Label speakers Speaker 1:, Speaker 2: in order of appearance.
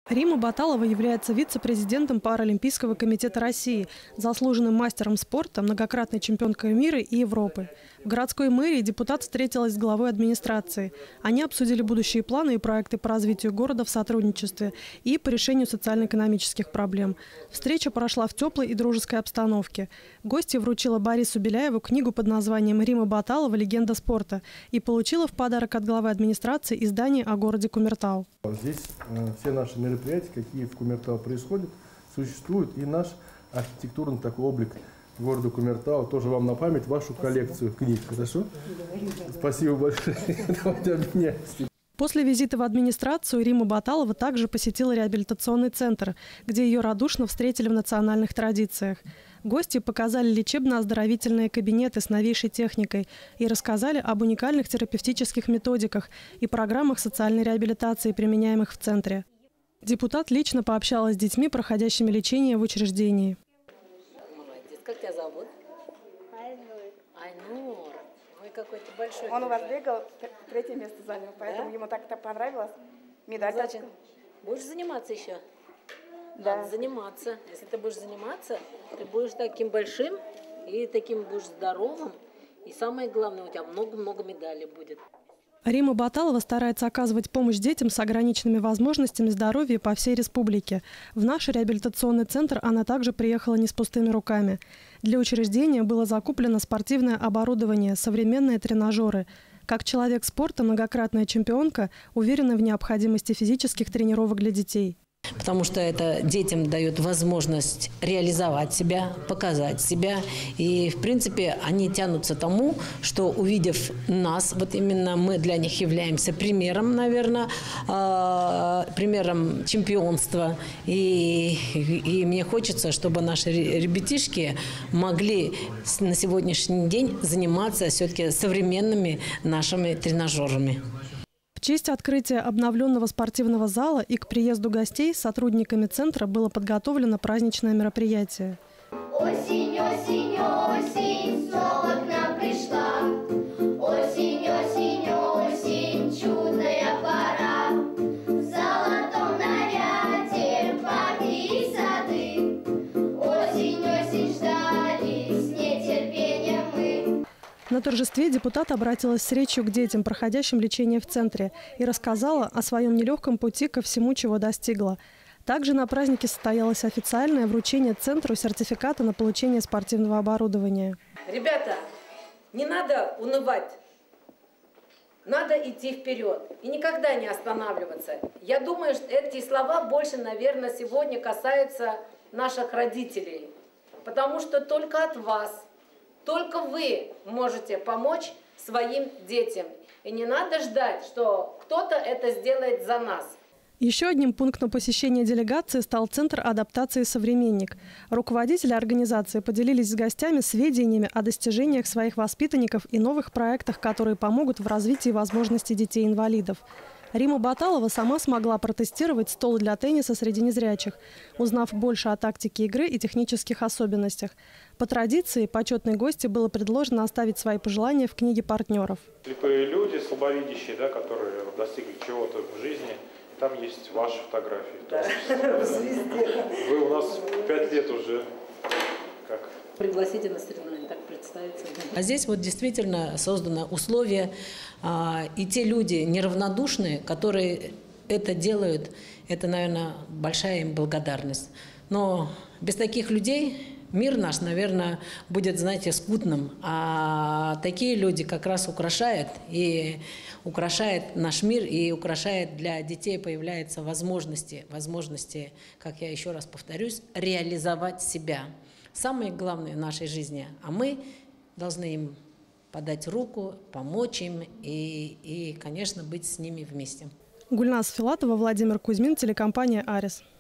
Speaker 1: Рима Баталова является вице-президентом Паралимпийского комитета России, заслуженным мастером спорта, многократной чемпионкой мира и Европы. В городской мэрии депутат встретилась с главой администрации. Они обсудили будущие планы и проекты по развитию города в сотрудничестве и по решению социально-экономических проблем. Встреча прошла в теплой и дружеской обстановке. Гостья вручила Борису Беляеву книгу под названием «Рима Баталова. Легенда спорта» и получила в подарок от главы администрации издание о городе Кумертау.
Speaker 2: Здесь все наши мероприятия, какие в Кумертау происходят, существуют. И наш архитектурный такой облик города Кумертау тоже вам на память, вашу коллекцию книг. Хорошо? Спасибо большое. Давайте обменяемся.
Speaker 1: После визита в администрацию Рима Баталова также посетила реабилитационный центр, где ее радушно встретили в национальных традициях. Гости показали лечебно-оздоровительные кабинеты с новейшей техникой и рассказали об уникальных терапевтических методиках и программах социальной реабилитации, применяемых в центре. Депутат лично пообщалась с детьми, проходящими лечение в учреждении.
Speaker 3: Молодец. Как тебя зовут? Айнур. Ой, какой ты большой.
Speaker 4: Он у вас бегал, 3-е место занял, поэтому ему так понравилось. Медаль.
Speaker 3: Значит, будешь заниматься еще?
Speaker 4: Да.
Speaker 3: Надо заниматься. Если ты будешь заниматься, ты будешь таким большим и таким будешь здоровым. И самое главное, у тебя много-много медалей будет.
Speaker 1: Рима Баталова старается оказывать помощь детям с ограниченными возможностями здоровья по всей республике. В наш реабилитационный центр она также приехала не с пустыми руками. Для учреждения было закуплено спортивное оборудование, современные тренажеры. Как человек спорта, многократная чемпионка уверена в необходимости физических тренировок для детей.
Speaker 3: Потому что это детям дает возможность реализовать себя, показать себя. И, в принципе, они тянутся тому, что, увидев нас, вот именно мы для них являемся примером, наверное, примером чемпионства. И мне хочется, чтобы наши ребятишки могли на сегодняшний день заниматься все-таки современными нашими тренажерами.
Speaker 1: В честь открытия обновленного спортивного зала и к приезду гостей сотрудниками центра было подготовлено праздничное мероприятие.
Speaker 5: Осень, осень, осень, снова к нам пришла. Осень, осень, осень, чудная пора. В золотом наряде парки и сады. Осень, осень, ждали с нетерпением мы.
Speaker 1: На торжестве депутат обратилась с речью к детям, проходящим лечение в центре, и рассказала о своем нелегком пути ко всему, чего достигла. Также на празднике состоялось официальное вручение центру сертификата на получение спортивного оборудования.
Speaker 3: Ребята, не надо унывать, надо идти вперед и никогда не останавливаться. Я думаю, что эти слова больше, наверное, сегодня касаются наших родителей, потому что только от вас, только вы можете помочь своим детям. И не надо ждать, что кто-то это сделает за нас.
Speaker 1: Еще одним пунктом посещения делегации стал Центр адаптации «Современник». Руководители организации поделились с гостями сведениями о достижениях своих воспитанников и новых проектах, которые помогут в развитии возможностей детей-инвалидов. Рима Баталова сама смогла протестировать стол для тенниса среди незрячих, узнав больше о тактике игры и технических особенностях. По традиции, почетной гости было предложено оставить свои пожелания в книге партнеров.
Speaker 6: Слепые люди, слабовидящие, да, которые достигли чего-то в жизни, там есть ваши фотографии. Вы у нас 5 лет уже как...
Speaker 3: Пригласите на соревнования, так представиться. А здесь вот действительно создано условие, и те люди неравнодушные, которые это делают, это, наверное, большая им благодарность. Но без таких людей мир наш, наверное, будет, знаете, скудным. А такие люди как раз украшают, и украшает наш мир, и украшает для детей появляются возможности, как я еще раз повторюсь, реализовать себя. Самое главное в нашей жизни, а мы должны им подать руку, помочь им и, конечно, быть с ними вместе.
Speaker 1: Гульназ Филатова, Владимир Кузьмин, телекомпания «Арис».